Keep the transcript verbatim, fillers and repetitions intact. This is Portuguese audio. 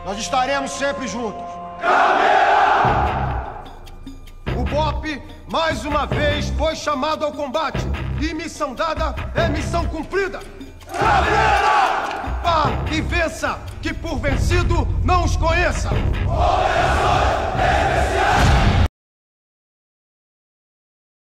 Nós estaremos sempre juntos. Caveira! O B O P, mais uma vez, foi chamado ao combate. E missão dada é missão cumprida. Caveira! Vá e vença, que por vencido não os conheça. Olé!